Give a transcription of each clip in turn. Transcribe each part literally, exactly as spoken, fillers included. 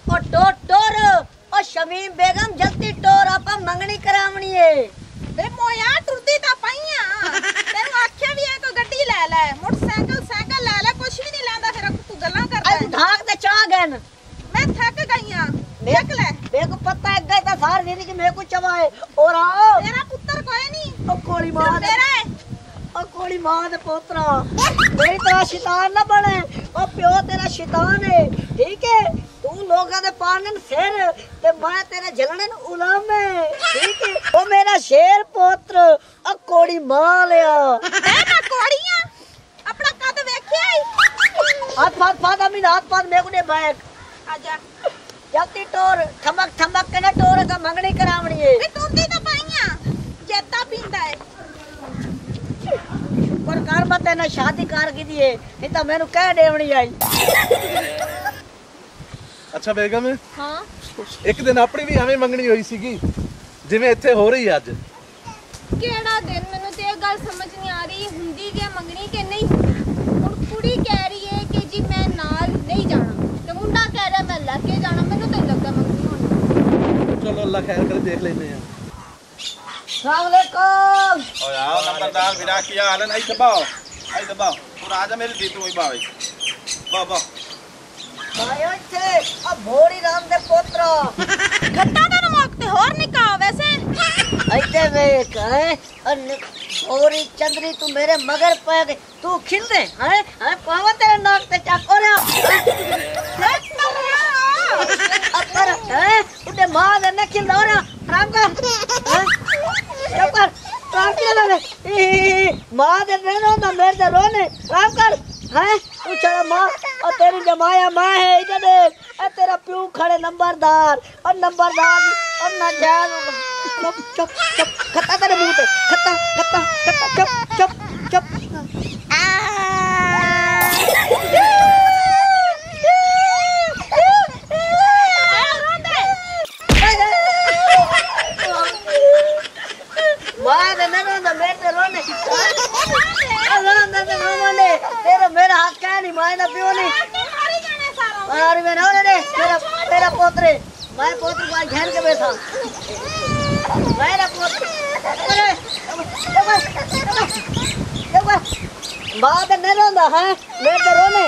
ओ टोर टोर ओ शमीम बेगम जल्दी टोर आपा मंगनी करावनी है बे मोया टुरदी ता पईया तेनु आख्या भी है कोई गड्डी ले ले मोटरसाइकिल साइकिल ले ले कुछ भी नहीं लांदा फिर तू गल्लां करदा तू धाक दे चा गन मैं थक गईया देख ले मेरे को पता है गए ता सार नहीं कि मेरे को चवाए और आओ तेरा पुत्र कोई नहीं ओ कोड़ी मां तेरा है ओ कोड़ी मां दे पोतरा मेरी तरह शैतान ना बने ओ प्यो तेरा शैतान है ठीक है तू लोगा दे पालन सिर ते मैं तेरे जलने उलम है ठीक है ओ मेरा शेर पोत्र ओ कोड़ी मां लिया मैं ना कोड़ियां अपना कद देखिया हाथ पाथ पाथ अमीन हाथ पाथ मेरे को दे बैग आजा जल्दी टोर ठमक ठमक के ना टोर का मंगनी करावनी है बे टुरदी ता पईया जेता पींदा है पर कर मत ना शादी कर की दी है नहीं तो मेनू कह देवनी आई अच्छा बेगम हां एक दिन अपनी भी ਐਵੇਂ ਮੰਗਣੀ ਹੋਈ ਸੀਗੀ ਜਿਵੇਂ ਇੱਥੇ ਹੋ ਰਹੀ ਅੱਜ ਕਿਹੜਾ ਦਿਨ ਮੈਨੂੰ ਤੇ ਇਹ ਗੱਲ ਸਮਝ ਨਹੀਂ ਆ ਰਹੀ ਹੁੰਦੀ ਕਿ ਮੰਗਣੀ ਕਿ ਨਹੀਂ ਹੁਣ ਕੁੜੀ ਕਹਿ ਰਹੀ ਹੈ ਕਿ ਜੀ ਮੈਂ ਨਾਲ ਨਹੀਂ ਜਾਣਾ ਤੇ ਮੁੰਡਾ ਕਹਿ ਰਿਹਾ ਮੈਂ ਲੈ ਕੇ ਜਾਣਾ ਮੈਨੂੰ ਤਾਂ ਲੱਗਾ ਮੰਗਣੀ ਹੋਣੀ ਚਲੋ ਅੱਲਾ ਖੈਰ ਕਰੇ ਦੇਖ ਲੈਂਦੇ ਆ अस्सलाम वालेकुम ओ यार नंबरदार विरा किया हाल है नहीं दबाओ आई दबाओ और आजा मेरे दी तू ही बावे बा बा भाई थे अब भोरी राम दे पोत्रा घट्टा ਦਾ ਨਮਕ ਤੇ ਹੋਰ ਨਿਕਾ ਵੈਸੇ ऐसे देख है भोरी चंद्री तू मेरे मगर पे गई तू खिल दे हैं हैं पावा तेरे नाक ते चाको रे अपर हैं उदे मां दे न खिल दो रे आराम कर हैं चपर काम के लगे मां दे न ना मेरे दे रोने आराम कर हैं तू चला मां और तेरी जमाया मां है इधर देख ए तेरा प्यू खड़े नंबरदार और नंबरदार और ना जान चुप चुप चुप खत्ता तेरे मुंह पे खत्ता खत्ता खत्ता चुप चुप चुप मां ने ना ना मेरे रोने रोने रोने तेरा मेरा हाथ क्या नहीं मां ना पियो नहीं अरे मैं ना रे तेरा तेरा पोतरे मैं पोत्र को घेर के बैठा मेरा पोत्र अरे देखो बात नहीं रोंदा है मेरे रोने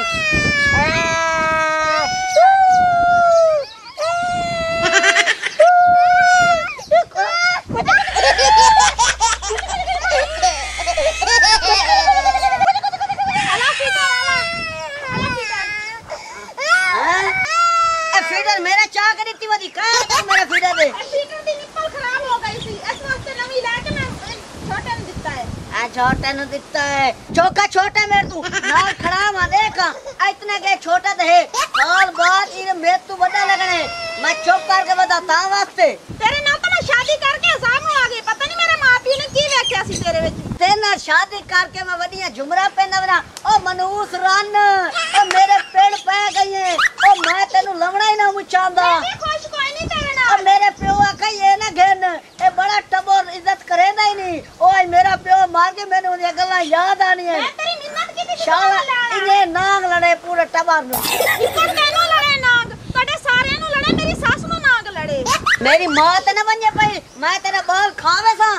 फीडर मेरा चाह कर इतनी बड़ी कहां है मेरा फीडर दे फीडर दी निप्पल खराब हो गई थी इस वास्ते नवी लाके मैं छोटे ने दिता है आ छोटे ने दिता है चौका छोटा मेरे तू नाल खड़ा मा देख इतने के छोटा दे साल बाद इने मेरे तू बड़ा लगने मैं चुप करके बताता वास्ते तेरे नाल तो मैं शादी करके सामने आ गई पता नहीं मेरे मां-पियो ने की देखया सी तेरे विच तेना शादी करके मैं वडिया झुमरा पहनवना ओ मनूस रन ओ मेरे पेड़ पे गई है ओ मैं तेनु लवणा ही ना मुचांदा मैं खुश कोई नहीं तेरे नाल ओ मेरे प्यो आखा ये ना घेन ए बड़ा टबर इज्जत करेंदा ही नहीं ओए मेरा प्यो मार के मैंने उन गल्ला याद आनी है मैं तेरी मिन्नत की थी शाला इने नाग लड़े पूरे टबर नु इको तेनु लड़े नाग कड़े सारे नु लड़े मेरी सास नु नाग लड़े मेरी मां ते न बने पई मैं तेरा बाल खावे सा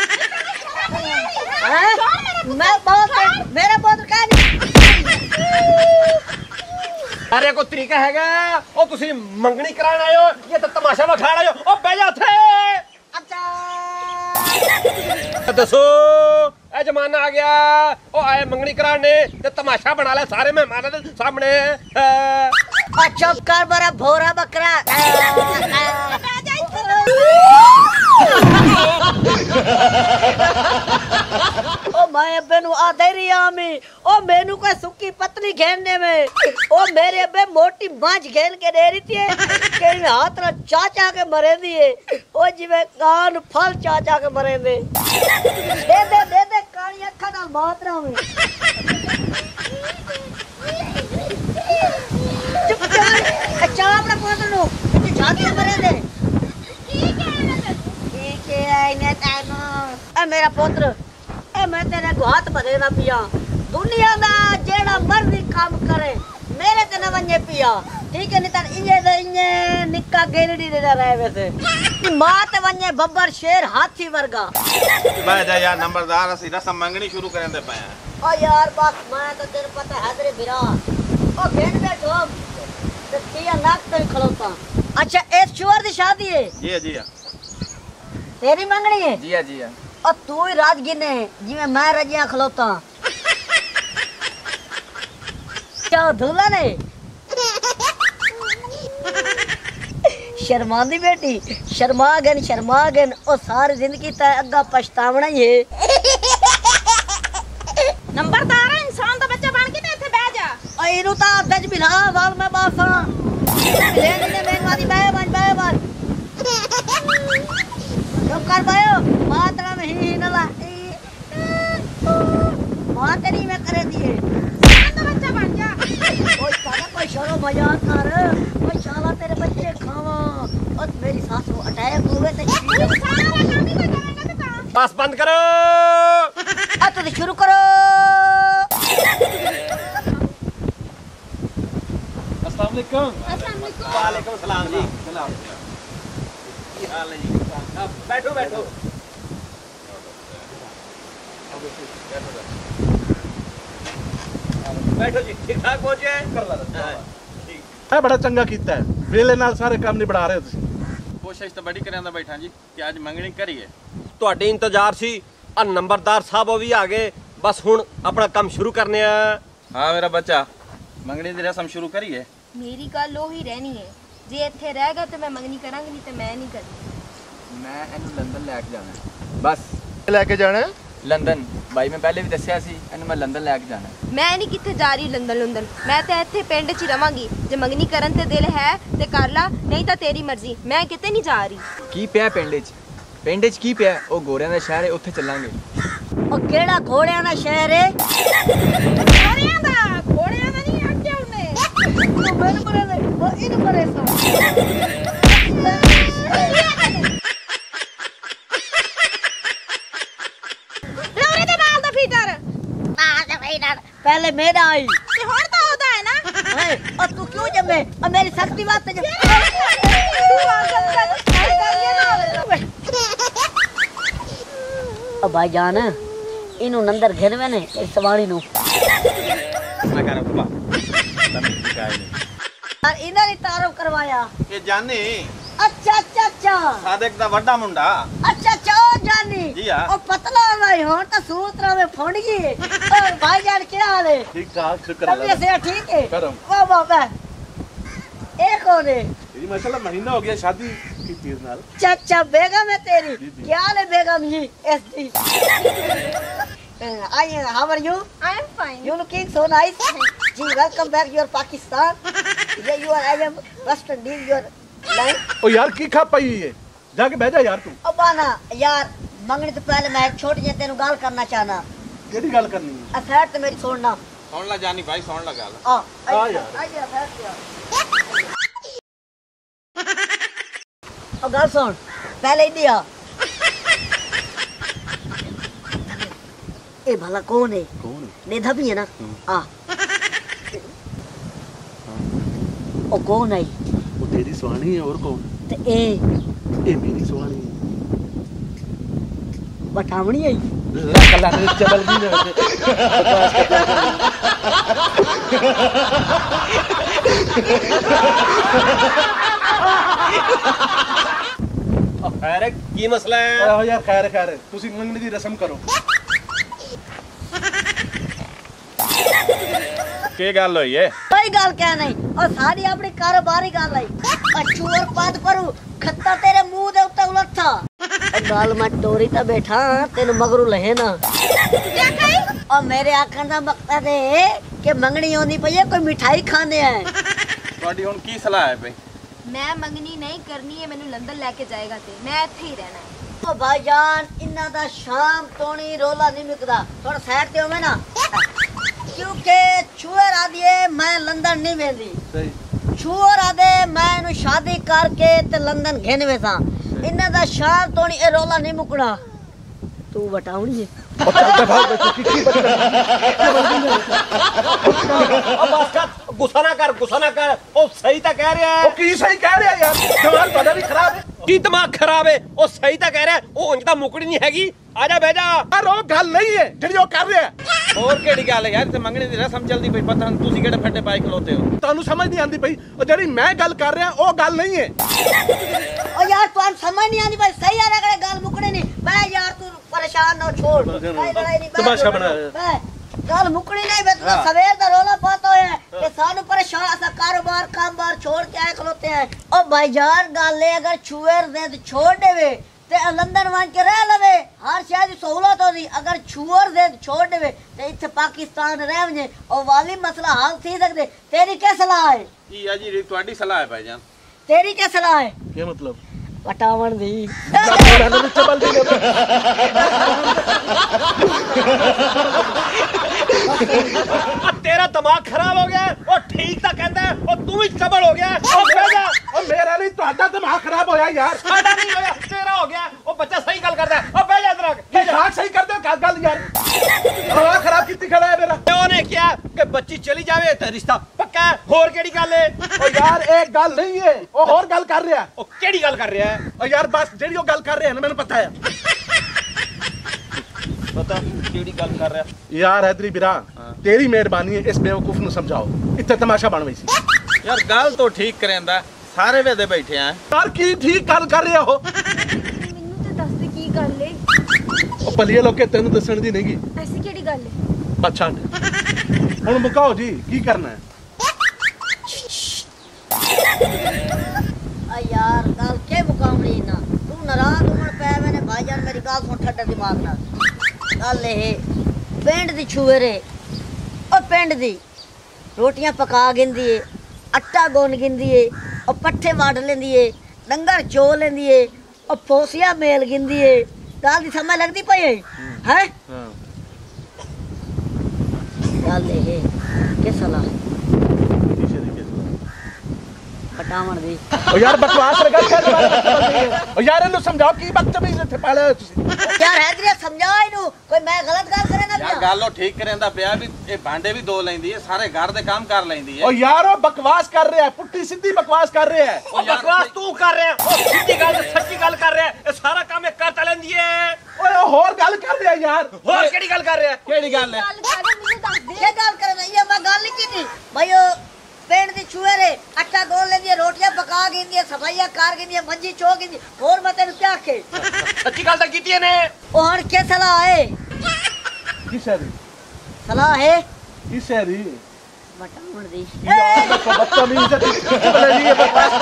हैं मैं बाल मेरा पुत्र का अरे को तरीका हैगा ओ तुसी मंगनी कराण आयो ये तो तमाशा विखाण आयो ओ बह जा थे अच्छा दसो ए जमाना आ गया ओ आए मंगनी कराने ते तमाशा बना ले सारे मेहमानां दे सामने ओ चुप कर बड़ा भोरा बकरा ओ मैं अब्बे नु आधे रही आमी ओ मेनू को सुक्की पतली घेरने में ओ मेरे अब्बे मोटी बांझ घेर के दे रही थी के हाथ रा चाचा के मरे दिए ओ जिवे कान फल चाचा के मरे दे दे दे दे दे काली अखा नाल मातरा में चुप कर अच्छा अपना पोत्र नु जाती मरे दे ठीक है आईने तानो ए मेरा पुत्र ए मैं तेरे को हाथ भरे ना पिया दुनिया दा जेड़ा मर्जी काम करे मेरे ते न वने पिया ठीक है नहीं त इने दे इने मेरा गेलड़ी दे रहा है वैसे मां ते वने बब्बर शेर हाथी वर्गा बह जा यार नंबरदार असि रसम मंगनी शुरू करें दे पे ओ यार बस मैं तो तेरे पता है तेरे बिरा ओ घेन बैठो ते किया नाक तो खलोता। अच्छा इस चुअर दी शादी है जी जी तेरी मंगनी है जी जी और तू ही राजगिने जिਵੇਂ मैं रजिया खलोता क्या दूल्हा ने शर्मांदी बेटी शर्मा गन शर्मा गन और सारी जिंदगी तय अग्गा पछतावना ही है। नंबरदार इंसान दा बच्चा बन के ते इथे बैठ जा ओ इनु ता दज बिला वाल मैं बासा लेने ने मेन वाली बाय बन बाय बन चुप कर बायो मात्रा में ही नला मां तेरी में करे दिए इंसान दा बच्चा बन जा कोई साला कोई शर्म मजाक कर कोई शाला तेरे बच्चे खावा और मेरी सास को अटैक हुए ते सारा काम ही कोई करेगा ते ता बस बंद करो। आ तो शुरू करो। अस्सलाम वालेकुम। अस्सलाम वालेकुम वालेकुम सलाम जी। क्या हाल है जी? अब बैठो बैठो। बैठो जी ठीक ठाक पहुंचे है बड़ा चंगा कीता है वेले नाल सारे काम निबड़ा रहे हो तुसी। कोशिश तो बड़ी करें बैठा जी कि आज मंगनी करिए ਤੁਹਾਡੇ ਇੰਤਜ਼ਾਰ ਸੀ ਆ ਨੰਬਰਦਾਰ ਸਾਹਿਬ ਉਹ ਵੀ ਆ ਗਏ ਬਸ ਹੁਣ ਆਪਣਾ ਕੰਮ ਸ਼ੁਰੂ ਕਰਨੇ ਆ। हाँ मेरा बच्चा मंगनी दी रस्म शुरू करिए। मेरी गल ओही रहनी है जे इथे रहेगा तो मैं मंगनी करांगी नहीं तो मैं नहीं करनी। मैं ਇਹਨੂੰ ਲੰਡਨ ਲੈ ਕੇ ਜਾਣਾ ਬਸ ਲੈ ਕੇ ਜਾਣਾ ਲੰਡਨ ਬਾਈ ਮੈਂ ਪਹਿਲੇ ਵੀ ਦੱਸਿਆ ਸੀ ਇਹਨੂੰ ਮੈਂ ਲੰਡਨ ਲੈ ਕੇ ਜਾਣਾ। मैं नहीं किथे जा रही लंदन लंदन मैं तो इथे पिंड च ही रवांगी जे मंगनी करन ते दिल है ते कर ला नहीं तो तेरी मर्जी मैं किते नहीं जा रही। ਕੀ ਪਿਆ ਪਿੰਡ 'ਚ ਪਿੰਡ 'ਚ ਕੀ ਪਿਆ ਉਹ ਗੋਰਿਆਂ ਦਾ ਸ਼ਹਿਰ ਹੈ ਉੱਥੇ ਚੱਲਾਂਗੇ। ओ केड़ा घोड़ियां दा शहर है घोड़ियां दा घोड़ियां दा नहीं आख्या उन्हें तो मैंने बोले दे ओ इन परे सो लोरे दे बाल दा फीटर आ जा भाई ना पहले मेरा आई ते हुन तो होता है ना है और तू क्यों जमे और मेरी सख्ती बात तो ओ भाईजान इनु नंदर घेरवे ने इस सवाणी नु ना कर बाबा तब शिकायत नहीं और इन्हां ने तारुफ करवाया ये जानी अच्छा अच्छा अच्छा सादिक दा वड्डा मुंडा अच्छा अच्छा ओ जानी जी हाँ। ओ पतला भाई होन तो सूत्रा में फोड़ गई और भाईजान क्या हाल है ठीक ठाक शुक्र तबीयत अल्लाह से ठीक है करम। वाह वाह वाह एक कौन है ये माशाल्लाह महीना हो गया शादी की चीज नाल। चाचा बेगम है तेरी जी, जी। क्या हाल है बेगम जी एसडी I how are you I am fine you looking so nice जी वेलकम बैक योर पाकिस्तान ये you are I am West Indies your line ओ यार की खा पाई है जाके बैठ जा यार तू। अब आना यार मंगनी तो पहले मैं एक छोटी जी तेनु गाल करना चाहना केड़ी गल करनी है? अफेयर तो मेरी छोड़ना सुन ला जानी भाई सुन ला गल आ आ यार। आइए अफेयर किया और गाल सुन पहले इंडिया ए भला कौन है कौन है? नेधा भी है ना आ ओ कौन है वो तेरी सुहानी है और कौन? ते ए ए मेरी सुहानी है। बटावनी है कल्ला ने चबल भी ने खैर की मसला है? ओ यार खैर खैर तुसी मंगनी दी रस्म करो। के गल होई है कोई गाल क्या नहीं और सारी अपनी कारोबारी गाल आई और चूर पाद करू खत्ता तेरे मुंह दे उत्ते उलट था और गाल मैं टोरी ता बैठा तेनु मगरू लहे ना क्या कही और मेरे आखन दा मकसद है कि मंगनी होनी पई है कोई मिठाई खाने है ਤੁਹਾਡੀ ਹੁਣ ਕੀ ਸਲਾਹ ਹੈ ਬਈ मैं मंगनी नहीं करनी है मैनू लंदन लेके जाएगा ते मैं इथे ही रहना है। ओ भाईजान इन्ना दा शाम तोणी रोला नहीं मुकदा थोड़ा साइड ते होवे ना क्योंकि छुअर आदि मैं लंदन नहीं वेंदी सही छुअर आदे मैं नु शादी करके ते लंदन घेन वेसा इन्ना दा शाम तोणी ए रोला नहीं मुकना तू बतावणी है ओ बस कर ਗੁੱਸਾ ਨਾ ਕਰ ਗੁੱਸਾ ਨਾ ਕਰ ਉਹ ਸਹੀ ਤਾਂ ਕਹਿ ਰਿਹਾ ਉਹ ਹੈ ਕੀ ਸਹੀ ਕਹਿ ਰਿਹਾ ਯਾਰ ਦਿਮਾਗ ਤੁਹਾਡਾ ਵੀ ਖਰਾਬ ਹੈ ਕੀ ਦਿਮਾਗ ਖਰਾਬ ਹੈ ਉਹ ਸਹੀ ਤਾਂ ਕਹਿ ਰਿਹਾ ਉਹ ਉਂਝ ਤਾਂ ਮੁਕੜੀ ਨਹੀਂ ਹੈਗੀ ਆ ਜਾ ਬਹਿ ਜਾ ਯਾਰ ਉਹ ਗੱਲ ਨਹੀਂ ਹੈ ਜਿਹੜੀ ਉਹ ਕਰ ਰਿਹਾ ਹੋਰ ਕਿਹੜੀ ਗੱਲ ਹੈ ਯਾਰ ਇੱਥੇ ਮੰਗਣੀ ਦੀ ਰਸਮ ਚੱਲਦੀ ਪਈ ਪਤਾ ਨਹੀਂ ਤੁਸੀਂ ਕਿਹੜੇ ਫੱਟੇ ਪਾਈ ਖਲੋਤੇ ਹੋ ਤੁਹਾਨੂੰ ਸਮਝ ਨਹੀਂ ਆਉਂਦੀ ਪਈ ਉਹ ਜਿਹੜੀ ਮੈਂ ਗੱਲ ਕਰ ਰਿਹਾ ਉਹ ਗੱਲ ਨਹੀਂ ਹੈ ओ यार तू समझ नहीं आनी भाई सही आ रहा है गाल मुकड़े नहीं मैं यार तू परेशान ना छोड़ भाई लड़ाई नहीं तमाशा बनाया। मैं गाल मुकड़ी नहीं बे तू सवेर दा रोला पाता है कि सानू परेशान असा कारोबार काम बार छोड़ के आए खलोते हैं ओ भाईजान गाल ले अगर छुएर दे तो छोड़ देवे ते लंदन वन के रह लवे हर शहर की सहूलत होती अगर छुअर दे तो छोड़ देवे ते इत्थे पाकिस्तान रह वने और वाली मसला हल थी सकदे तेरी क्या सलाह है ਕੀ ਆ ਜੀ ਤੁਹਾਡੀ ਸਲਾਹ ਹੈ ਭਾਈਜਾਨ तेरी क्या सलाह है ਕੀ ਮਤਲਬ पटावन दी चबल दी तेरा दिमाग खराब हो गया वो ठीक ਤਾਂ ਕਹਿੰਦਾ ਉਹ ਤੂੰ ਵੀ ਚਬਲ ਹੋ ਗਿਆ ਉਹ ਬਹਿ ਜਾ ਉਹ ਮੇਰਾ ਨਹੀਂ ਤੁਹਾਡਾ ਦਿਮਾਗ ਖਰਾਬ ਹੋਇਆ ਯਾਰ ਸਾਡਾ ਨਹੀਂ ਹੋਇਆ ਤੇਰਾ ਹੋ ਗਿਆ ਉਹ ਬੱਚਾ ਸਹੀ ਗੱਲ ਕਰਦਾ ਉਹ ਬਹਿ ਜਾ ਇਧਰ ਕੀ ਦਿਮਾਗ ਸਹੀ ਕਰਦੇ ਹੋ ਗੱਲ ਯਾਰ ਹਵਾ ਖਰਾਬ ਕੀਤੀ ਖੜਾ ਹੈ ਮੇਰਾ ਉਹਨੇ ਕਿਹਾ ਕਿ ਬੱਚੀ ਚਲੀ ਜਾਵੇ ਤਾਂ ਰਿਸ਼ਤਾ ਪੱਕਾ ਹੈ ਹੋਰ ਕਿਹੜੀ ਗੱਲ ਹੈ ਉਹ ਯਾਰ ਇਹ ਗੱਲ ਨਹੀਂ ਹੈ ਉਹ ਹੋਰ ਗੱਲ ਕਰ ਰਿਹਾ ਉਹ ਕਿਹੜੀ ਗੱਲ ਕਰ ਰਿਹਾ ਹੈ ਉਹ ਯਾਰ ਬਸ ਜਿਹੜੀ ਉਹ ਗੱਲ ਕਰ ਰਿਹਾ ਨਾ ਮੈਨੂੰ ਪਤਾ ਹੈ ਪਤਾ ਕਿਹੜੀ ਗੱਲ ਕਰ ਰਿਹਾ ਯਾਰ ਹੈਦਰੀ ਵੀਰਾ ਤੇਰੀ ਮਿਹਰਬਾਨੀ ਹੈ ਇਸ ਬੇਵਕੂਫ ਨੂੰ ਸਮਝਾਓ ਇੱਥੇ ਤਮਾਸ਼ਾ ਬਣ ਵਈ ਸੀ ਯਾਰ ਗੱਲ ਤੋਂ ਠੀਕ ਕਰੇਂਦਾ ਸਾਰੇ ਵੇਦੇ ਬੈਠੇ ਆ ਯਾਰ ਕੀ ਠੀਕ ਗੱਲ ਕਰ ਰਿਹਾ ਉਹ ਮੈਨੂੰ ਤੇ ਦੱਸ ਦੇ ਕੀ ਗੱਲ ਏ ਉਹ ਭਲੀਏ ਲੋਕੇ ਤੈਨੂੰ ਦੱਸਣ ਦੀ ਨਹੀਂਗੀ ਐਸੀ ਕਿਹੜੀ ਗੱਲ ਏ ਬਸ ਛੱਡ ਹੁਣ ਮੁਕਾਓ ਜੀ ਕੀ ਕਰਨਾ ਹੈ आ यार गाल के मुकामली ना तू नाराज होण पे मैंने भाईजान मेरी गाल सुन ठड्डा दिमाग ना गल ए पिंड दी छुएरे ओ पिंड दी रोटियां पका गिंदी ए आटा गुन गिंदी ए ओ पट्ठे वाड लेंदी ए डंगर चो लेंदी ए ओ फोसिया मेल गिंदी ए गल दी समझ लगदी पई है हैं ਹਾਂ गल ए के सलाह ਕਿਸੇ ਦੀ ਕਿਸੇ ਦੀ। पटावन दी ਉਹ ਯਾਰ ਬਕਵਾਸ ਲਗਾ ਕਰ ਉਹ ਯਾਰ ਇਹਨੂੰ ਸਮਝਾਓ ਕੀ ਬਦਤਮੀਜ਼ ਇੱਥੇ ਪਾਲੇ ਹੋਏ ਤੁਸੀਂ यार हैदरी समझा इनू कोई मैं गलत गल करे ना ਯਾਰ ਗੱਲ ਉਹ ਠੀਕ ਕਰੇਂਦਾ ਪਿਆ ਵੀ ਇਹ ਭਾਂਡੇ ਵੀ ਦੋ ਲੈਂਦੀ ਹੈ ਸਾਰੇ ਘਰ ਦੇ ਕੰਮ ਕਰ ਲੈਂਦੀ ਹੈ ਉਹ ਯਾਰ ਉਹ ਬਕਵਾਸ ਕਰ ਰਿਹਾ ਹੈ ਪੁੱਠੀ ਸਿੱਧੀ ਬਕਵਾਸ ਕਰ ਰਿਹਾ ਹੈ ਉਹ ਬਕਵਾਸ ਤੂੰ ਕਰ ਰਿਹਾ ਉਹ ਸਿੱਧੀ ਗੱਲ ਤੇ ਸੱਚੀ ਗੱਲ ਕਰ ਰਿਹਾ ਇਹ ਸਾਰਾ ਕੰਮ ਇਹ ਕਰ ਤਾਂ ਲੈਂਦੀ ਏ ਓਏ ਉਹ ਹੋਰ ਗੱਲ ਕਰ ਰਿਹਾ ਯਾਰ ਹੋਰ ਕਿਹੜੀ ਗੱਲ ਕਰ ਰਿਹਾ ਕਿਹੜੀ ਗੱਲ ਹੈ ਗੱਲ ਕਰ ਮੈਨੂੰ ਦੱਸ ਦੇ ये गल करे ये मैं गल नहीं की भाई ओ पेंड दी छुएरे आटा गोल लेंदी रोटियां पका गिंदी सफाइयां कर गिंदी मंजी चो गिंदी और मैं तेनु क्या आखे ਸੱਚੀ ਗੱਲ ਤਾਂ ਕੀਤੀ ਇਹਨੇ ओ हन के सलाह है ਕਿਸੇ ਦੀ सलाह है ਕਿਸੇ ਦੀ बटावन दी ਯਾਰ ਦੇਖੋ ਬਦਤਮੀਜ਼ ਬਲੇ ਜੀ ਇਹ ਬਕਵਾਸ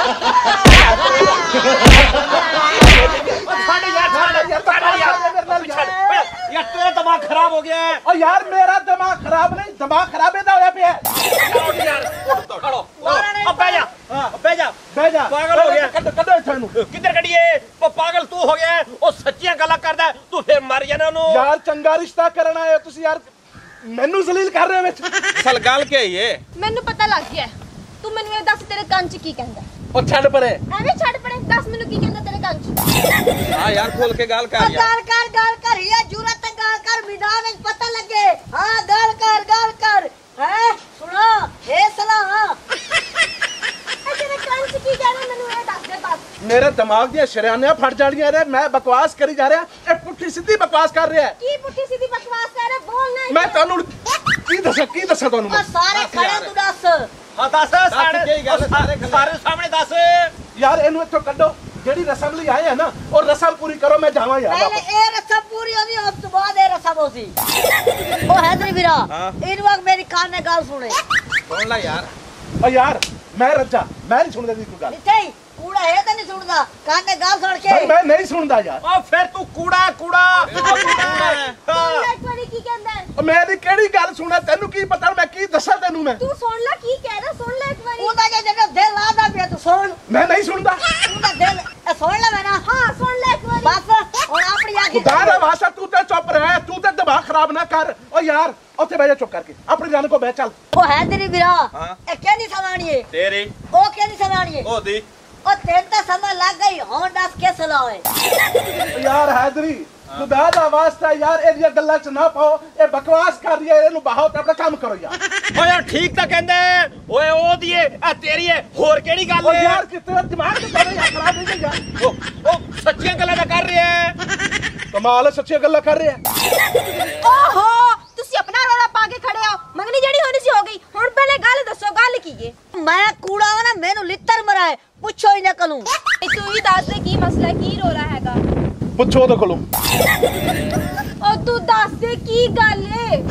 ਸਾਡੇ ਯਾਰ ਸਾਡੇ ਯਾਰ ਸਾਡੇ ਯਾਰ ਯਾਰ ਤੇਰਾ ਦਿਮਾਗ ਖਰਾਬ ਹੋ ਗਿਆ ਹੈ ਓ ਯਾਰ ਮੇਰਾ ਦਿਮਾਗ ਖਰਾਬ ਨਹੀਂ ਦਿਮਾਗ ਖਰਾਬ ਇਹਦਾ ਹੋਇਆ ਪਿਆ ਉੱਠ ਯਾਰ ਉੱਠ ਖੜੋ ਆ ਬਹਿ ਜਾ ਹਾਂ ਬਹਿ ਜਾ ਬਹਿ ਜਾ ਪਾਗਲ ਹੋ ਗਿਆ। ਕੱਢ ਕੱਢੋ ਇੱਥੋਂ ਇਹਨੂੰ ਕਿੱਧਰ ਕੱਢੀਏ ਉਹ ਪਾਗਲ ਤੂੰ ਹੋ ਗਿਆ ਹੈ। ਉਹ ਸੱਚੀਆਂ ਗੱਲਾਂ ਕਰਦਾ ਹੈ, ਤੂੰ ਫੇਰ ਮਰ ਜਾਣਾ ਉਹਨੂੰ ਯਾਰ ਚੰਗਾ ਰਿਸ਼ਤਾ ਕਰਨ ਆਏ ਹੋ ਤੁਸੀਂ ਯਾਰ ਮੈਨੂੰ ਜ਼ਲੀਲ ਕਰ ਰਹੇ ਹੋ ਵਿੱਚ ਅਸਲ ਗੱਲ ਕੀ ਹੈ ਇਹ ਮੈਨੂੰ ਪਤਾ ਲੱਗ ਗਿਆ ਤੂੰ ਮੈਨੂੰ ਇਹ ਦੱਸ ਤੇਰੇ ਕੰਨ 'ਚ ਕੀ ਕਹਿੰਦਾ ਉਹ ਛੱਡ ਪਰੇ ਐਵੇਂ ਛੱਡ ਪੜੇ ਦੱਸ ਮੈਨੂੰ ਕੀ ਕਹਿੰਦਾ ਤੇਰੇ ਕੰਨ 'ਚ ਹਾਂ ਯਾਰ ਖੋਲ ਕੇ ਗੱਲ ਕਰ ਯਾਰ गल कर गल कर ये जरूरत गल कर मैदान में पता लगे हां गल कर गल कर हैं सुनो ए सलाह ਐ ਤੇਰੇ ਕੰਨ 'ਚ ਕੀ ਕਹਿੰਦਾ ਮੈਨੂੰ ਇਹ ਦੱਸ ਦੇ ਬਸ ਮੇਰੇ ਦਿਮਾਗ ਦੀਆਂ ਸ਼ਰਿਆਨਿਆਂ ਫਟ ਜਾਣੀਆਂ ਨੇ ਮੈਂ ਬਕਵਾਸ ਕਰੀ ਜਾ ਰਿਹਾ ਇਹ ਪੁੱਠੀ ਸਿੱਧੀ ਬਕਵਾਸ ਕਰ ਰਿਹਾ ਹੈ ਕੀ ਪੁੱਠੀ ਸਿੱਧੀ ਬਕਵਾਸ ਕਰ ਰਿਹਾ ਬੋਲ ਨਾ ਮੈਂ ਤੁਹਾਨੂੰ ਕੀ ਦੱਸਾਂ ਕੀ ਦੱਸਾਂ ਤੁਹਾਨੂੰ और सारे खड़े तू दस ਹਾਂ ਦੱਸ ਸਾਡੇ ਕਿਹੜੀ ਗੱਲ ਹੈ? ਸਾਰੇ ਖਿਲਾਫ਼। ਸਾਰੇ ਸਾਹਮਣੇ ਦੱਸ ਯਾਰ ਇਹਨੂੰ ਇੱਥੋਂ ਕੱਢੋ ਜਿਹੜੀ ਰਸਮ ਲਈ ਆਏ ਆ ਨਾ ਉਹ ਰਸਮ ਪੂਰੀ ਕਰੋ ਮੈਂ ਜਾਵਾਂ ਯਾਰ पहले ਵਾਪਸ। ए रसम पूरी होगी अब तो बाद ए रसम होगी ओ हैदरी वीरा हाँ। इन वक्त मेरी कान में गाल सुने ਸੁਣ ਲੈ ਯਾਰ ਓ ਯਾਰ ਮੈਂ ਰੱਜਾ ਮੈਂ ਨਹੀਂ ਸੁਣਦਾ ਦੀ ਕੋਈ ਗੱਲ निथे कूड़ा है तो नहीं सुनदा कान में गाल सुन के ਭਾਈ ਮੈਂ ਨਹੀਂ ਸੁਣਦਾ ਯਾਰ ਉਹ ਫਿਰ ਤੂੰ ਕੂੜਾ ਕੂੜਾ ਉਹ ਕੂੜਾ ਹੈ। ਸੁਣ ਲੈ ਹਾਂ। ਇੱਕ ਵਾਰੀ ਕੀ ਕਹਿੰਦਾ ਹੈ। ਓ ਮੇਰੀ ਕਿਹੜੀ ਗੱਲ ਸੁਣਾ ਤੈਨੂੰ ਕੀ ਪਤਾ ਮੈਂ ਕੀ ਦੱਸਾਂ ਤੈਨੂੰ ਮੈਂ ਤੂੰ ਸੁਣ ਲੈ ਕੀ ਕਹਿ ਰਿਹਾ ਸੁਣ ਲੈ ਇੱਕ ਵਾਰੀ ਉਹਦਾ ਜੇ ਜਿਹੜਾ ਦਿਲ ਲਾਦਾ ਪਿਆ ਤੂੰ ਸੁਣ ਮੈਂ ਨਹੀਂ ਸੁਣਦਾ ਉਹਦਾ ਦਿਲ ਇਹ ਸੁਣ ਲੈ ਮੈਂ ਨਾ ਹਾਂ ਸੁਣ ਲੈ ਇੱਕ ਵਾਰੀ ਬਸ ਹੁਣ ਆਪਣੀ ਆਖੀ ਖੁਦਾ ਦਾ ਵਾਸਤਾ ਤੂੰ ਤੇ ਚੁੱਪ ਰਹਿ ਤੂੰ ਤੇ ਦਿਮਾਗ ਖਰਾਬ ਨਾ ਕਰ ਓ ਯਾਰ ਉੱਥੇ ਬਹਿ ਜਾ ਚੁੱਪ ਕਰਕੇ ਆਪਣੀ ਜਾਨ ਕੋ ਬਹਿ ਚੱਲ ਉਹ हैदरी वीरा हाँ। ਇਹ ਕਿਹਦੀ ਸਮਾਣੀ ਹੈ ਤੇਰੀ ਉਹ ਕਿਹਦੀ ਸਮਾਣੀ ਹੈ ਉਹਦੀ ਉਹ ਤੇਰੇ ਤਾਂ ਸਮਝ ਲੱਗ ਗਈ ਹੁਣ ਦੱਸ ਕੇ ਸਲਾਹ ਹੈ ਓ ਯਾਰ ਹੈਦਰੀ खुदा दा वास्ता यार एदियां गल्लां च ना पाओ ए बकवास कर रही है ਇਹਨੂੰ ਬਾਹਰ ਤੇ ਆਪਣਾ ਕੰਮ ਕਰੋ ਯਾਰ ਓ ਯਾਰ ਠੀਕ ਤਾਂ ਕਹਿੰਦੇ ਓਏ ਉਹਦੀ ਏ ਆ ਤੇਰੀ ਏ ਹੋਰ ਕਿਹੜੀ ਗੱਲ ਓ ਏ ਯਾਰ ਕਿਤੇ ਦਿਮਾਗ ਤੇ ਤੇਰਾ ਯਾਰ ਖਰਾਬ ਨਹੀਂ ਗਿਆ ਓ ਓ ਸੱਚੀਆਂ ਗੱਲਾਂ ਤਾਂ ਕਰ ਰਿਹਾ ਹੈ ਕਮਾਲ ਹੈ ਸੱਚੀਆਂ ਗੱਲਾਂ ਕਰ ਰਿਹਾ ਓਹੋ ਤੁਸੀਂ ਆਪਣਾ ਰੌਲਾ ਪਾ ਕੇ ਖੜੇ ਹੋ ਮੰਗਣੀ ਜਿਹੜੀ ਹੋਣੀ ਸੀ ਹੋ ਗਈ ਹੁਣ ਪਹਿਲੇ ਗੱਲ ਦੱਸੋ ਗੱਲ ਕੀ ਏ ਮੈਂ ਕੂੜਾ ਵਾ ਨਾ ਮੈਨੂੰ ਲਿੱਤਰ ਮਰਾਏ ਪੁੱਛੋ ਹੀ ਨਾ ਕਲੂ ਤੂੰ ਹੀ ਦੱਸ ਦੇ ਕੀ ਮਸਲਾ ਕੀ ਰੌਲਾ ਹੈਗਾ ਪੁੱਛੋ ਉਹਦੇ ਕੋਲੋਂ ਓ ਤੂੰ ਦੱਸ ਦੇ ਕੀ ਗੱਲ ਏ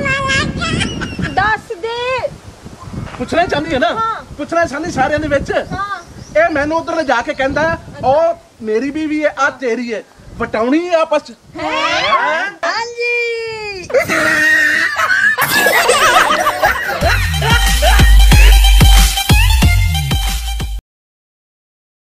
ਦੱਸ ਦੇ ਪੁੱਛਣਾ ਚਾਹੁੰਦੀ ਹੈ ਨਾ ਹਾਂ। ਪੁੱਛਣਾ ਚਾਹੁੰਦੀ ਸਾਰਿਆਂ ਦੇ ਵਿੱਚ ਹਾਂ ਇਹ ਮੈਨੂੰ ਉਧਰ ਜਾ ਕੇ ਕਹਿੰਦਾ ਉਹ ਮੇਰੀ ਬੀਵੀ ਹੈ ਆ ਤੇਰੀ ਹੈ ਵਟਾਉਣੀ ਹੈ ਆਪਸ ਚ ਹੈ ਹਾਂਜੀ